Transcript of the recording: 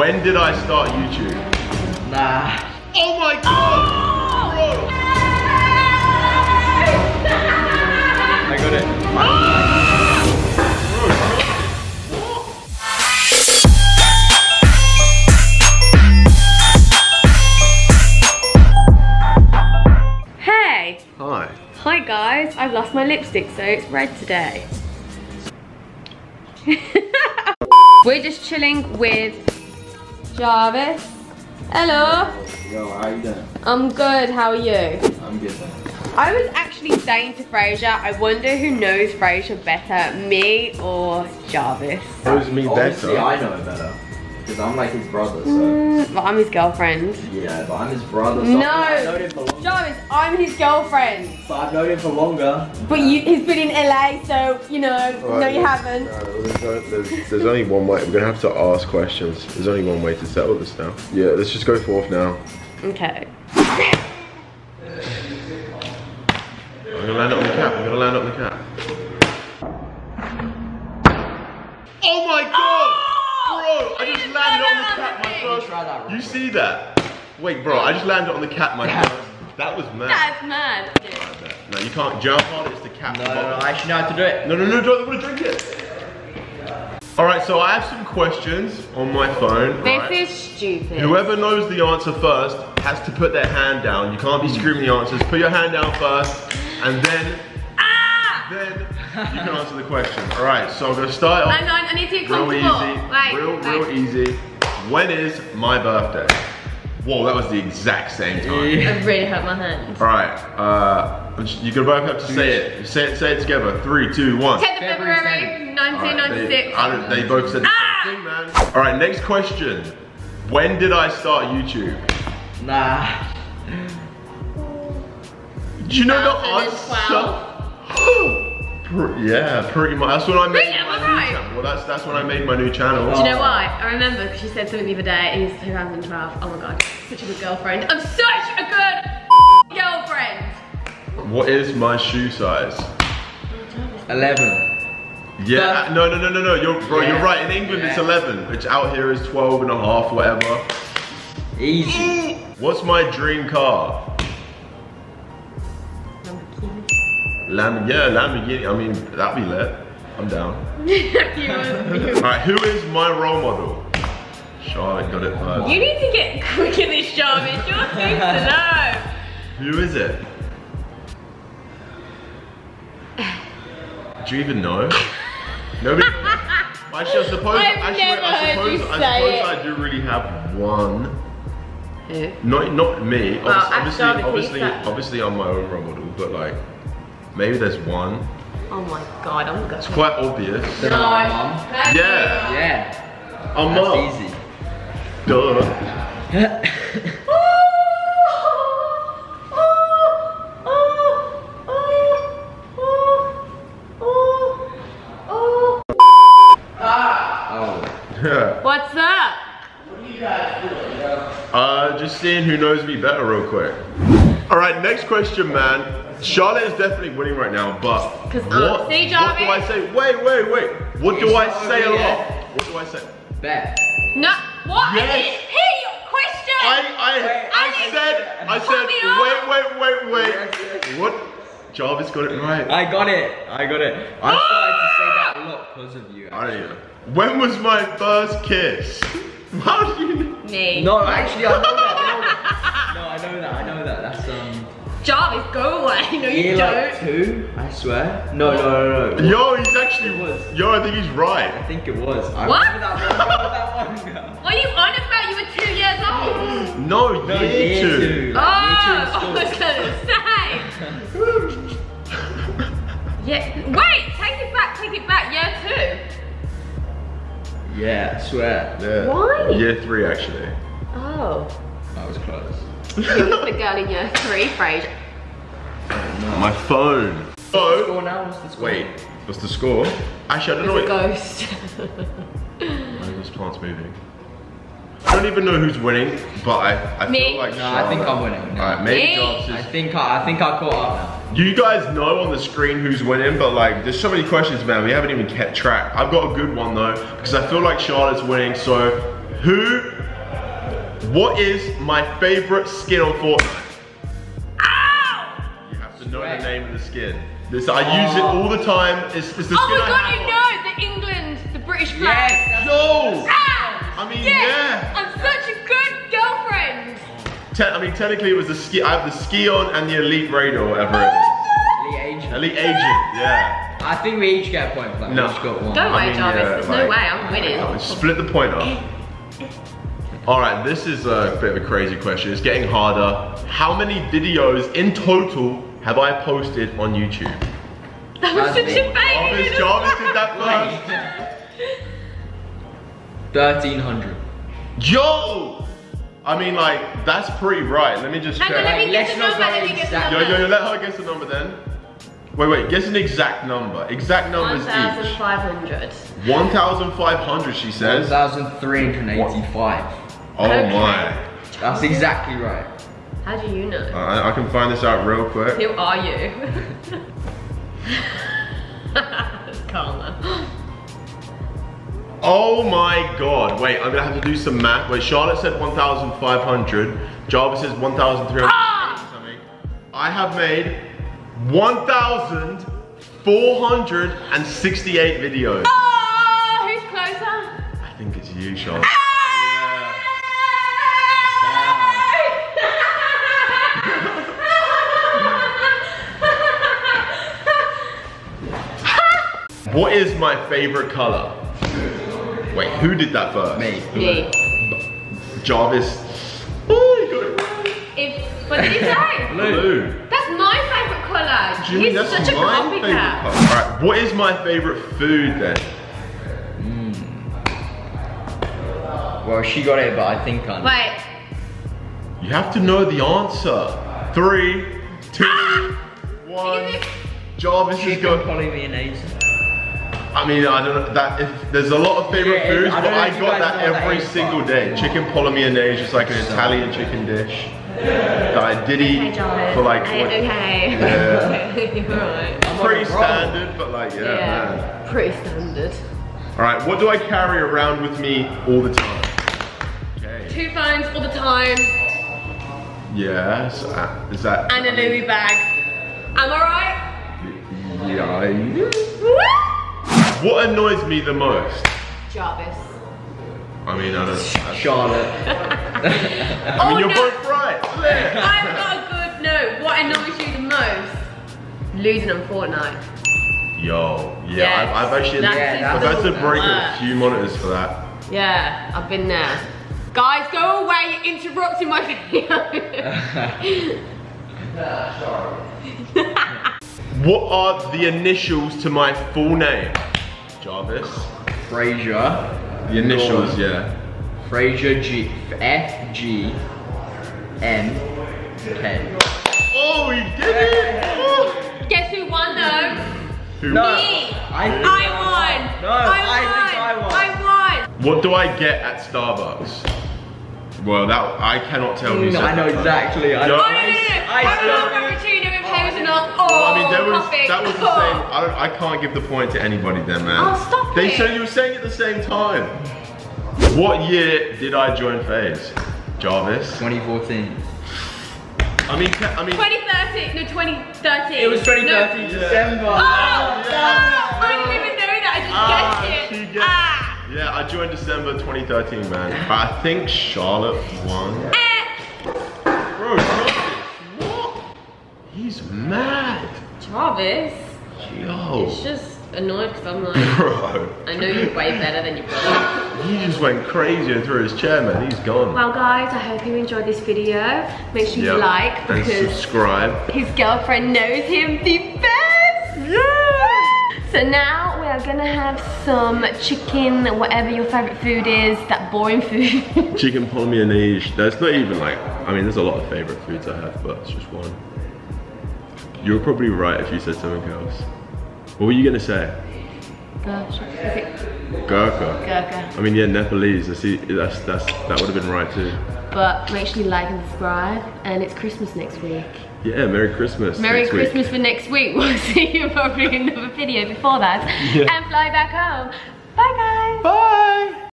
When did I start YouTube? Nah. Oh my god! Bro! I got it. Hey! Hi. Hi guys, I've lost my lipstick so it's red today. We're just chilling with Jarvis. Hello. Yo, how you doing? I'm good, how are you? I'm good, man. I was actually saying to Fraser, I wonder who knows Fraser better, me or Jarvis? Knows me Obviously, better. I know it better. Because I'm like his brother, so. But I'm his girlfriend. Yeah, but I'm his brother, so. No. I've known him for longer. Jarvis, I'm his girlfriend. But I've known him for longer. But he's been in LA, so, you know, no you haven't. There's only one way. We're gonna have to ask questions. There's only one way to settle this now. Yeah, let's just go forth now. Okay. I'm gonna land it on the cap. I'm gonna land it on the cap. Oh my god! Bro, I just landed on the cap my first. Try that You see that? Wait, bro, I just landed on the cap my first. That was mad. That's mad. No, you can't jump on it. It's the cap. No, I actually know how to do it. No, don't want to drink it. Alright, so I have some questions on my phone. This right? is stupid. Whoever knows the answer first has to put their hand down. You can't be screaming the answers. Put your hand down first, and then you can answer the question. Alright, so I'm gonna start off Hang on, I need to get real comfortable. easy. Real easy. When is my birthday? Whoa, that was the exact same time. I really hurt my hand. Alright, you're gonna both have to say it. Say it together. 3, 2, 1. 10th of February, 1996. They both said the same thing, man. Alright, next question. When did I start YouTube? Nah. Do you know the 2012. Yeah, pretty much. That's when I made Really? Am I my new right? channel. Well, that's when I made my new channel. Do you know why? I remember because she said something the other day, and it's 2012. Oh my god, such a good girlfriend. I'm such a good girlfriend. What is my shoe size? 11. Yeah, no. You're right. In England, it's Yeah. 11, which out here is 12 and a half, whatever. Easy. What's my dream car? Lamborghini. I mean, that'd be lit. I'm down. Alright, who is my role model? Charlotte got it first. You need to get quick in this job. It's your thing to know. Who is it? Do you even know? Nobody knows. Actually, I suppose I do really have one. Who? Not me. Well, Obviously I'm my own role model, but like, maybe there's one. Oh my god, I'm good. It's quite obvious. Then my mum. Yeah. Yeah. I'm That's not. easy. Duh. Yeah. What's up? Just seeing who knows me better real quick. All right, next question, man. Charlotte is definitely winning right now, but Because what see, do I say? Wait. What do I say a over lot? here. What do I say? Bet. No. What? Yes. I didn't hear your question. I said, wait. What? Jarvis got it right. I got it. I started to say that a lot because of you. I don't know. When was my first kiss? How do you know? Me. No, actually, I know that. No, I know that. That's Jarvis, go away. No, you year don't. like 2, I swear. No. Yo, he's actually Yo, I think he's right. I think it was. I What? remember that one girl. What are you on about? You were 2 years old. No, year 2. Like, I year 2 in was gonna say. Yeah. Wait. Take it back. Year 2. Yeah, I swear. Yeah. Why? Year 3, actually. Oh. That was close. You was the girl in year 3, Fraser. My phone. Oh. Score now? What's the score? Wait, what's the score? Actually, I don't know. It's a ghost. Why are those plants moving? I don't even know who's winning, but I Me. feel like No, I think I'm winning. No. Alright, maybe Me. Jarvis I is. think I caught up now. You guys know on the screen who's winning, but like, there's so many questions, man. We haven't even kept track. I've got a good one though, because I feel like Charlotte's winning. So, What is my favorite skin on Fortnite? Ow! You have to know the name of the skin. I use it all the time. It's the skin Oh my I god, have you on. know, the England, the British flag. Yes. Yo! Ah! I mean, Yes! yeah. I'm such a good girlfriend. Technically it was the ski. I have the ski on and the elite radar, or whatever it is. Elite agent. Elite agent, yeah. I think we each get a point for that. No. We each got one. Don't worry, mean, Jarvis. yeah, There's like- no way I'm winning. Split the point up. Alright, this is a bit of a crazy question. It's getting harder. How many videos in total have I posted on YouTube? That was That's such me. a baby. Jarvis did that first. 1,300. Yo! I mean, like, that's pretty right. Let me just Hang on, check. let me guess Let's the not number, go let me guess the exact. number. Yo, let her guess the number then. Wait, guess an exact number. Exact numbers each. 1,500. 1,500, she says. 1,385. Oh Okay. my. That's exactly right. How do you know? I can find this out real quick. Who are you? It's Karma. Oh my god. Wait, I'm gonna have to do some math. Wait, Charlotte said 1,500. Jarvis says 1,300 something. I have made 1,468 videos. Oh, who's closer? I think it's you, Charlotte. What is my favorite color? Wait, who did that first? Me. Me. Jarvis. Oh, you got it right. What did he say? Blue. That's my favourite colour. Do you mean He's that's such a my favorite copycat. color? Alright, what is my favorite food then? Well, she got it, but I think I know. Wait, You have to know the answer. 3, 2, 1. Is it- Jarvis is Chicken going. polymayonnaise. I mean, I don't know that. There's a lot of favorite Yeah, foods, I but don't know I if you got guys that know what that every is, single but- day. Chicken polymayonnaise is like an Italian chicken dish that I did eat okay, Jarvis. for like. Okay. Yeah. You're right. I'm on Pretty a roll. standard, but like yeah, man. Yeah, pretty standard. All right, what do I carry around with me all the time? Okay. 2 phones all the time Yeah. So, is that? and a Louis bag. Am I right? Yeah. What annoys me the most? Jarvis. I mean, I don't. Charlotte. I mean, you're both right. Yeah. I've got a good no. What annoys you the most? Losing on Fortnite. Yo, yeah, Yes. I've actually, That's I've had to the break a worst. few monitors for that. Yeah, I've been there. Guys, go away, you're interrupting my video. What are the initials to my full name? Jarvis? Fraser. The initials, yeah. Fraser G. F G M K. Oh, he did it! Oh. Guess who won though? Who- No. Me. I I think won. No, I won. won. What do I get at Starbucks? Well, that I cannot tell you. I know exactly. I Yo. Oh, no, know. no, no, no. I I still love cappuccino with hazelnut. Oh, Well, I mean, coffee. that was the same. I can't give the point to anybody then, man. Oh, stop They it. said you were saying it at the same time. What year did I join FaZe? Jarvis? 2014. I mean, 2013. No, 2013. It was 2013 No. December. Oh, I didn't even know that. I just guessed she it. guessed. Yeah, I joined December 2013, man. But I think Charlotte won. Bro, Jarvis, what? He's mad. Travis. Yo. It's just annoyed because I'm like, Bro. I know you're way better than your brother. He just went crazy and threw his chair, man. He's gone. Well guys, I hope you enjoyed this video. Make sure you Yep. like And because subscribe. his girlfriend knows him the best. Yeah. So now we are gonna have some chicken, whatever your favorite food is, that boring food. Chicken polymayonnaise. That's not even like, I mean, there's a lot of favorite foods I have, but it's just one. You were probably right if you said something else. What were you gonna say? Gosh, is it Gurkha. gurkha? I mean, yeah, Nepalese. That would have been right too. But make sure you like and subscribe, and it's Christmas next week. Yeah, Merry Christmas. Merry next week. Christmas for next week. We'll see you probably in another video before that. Yeah. And fly back home. Bye guys. Bye.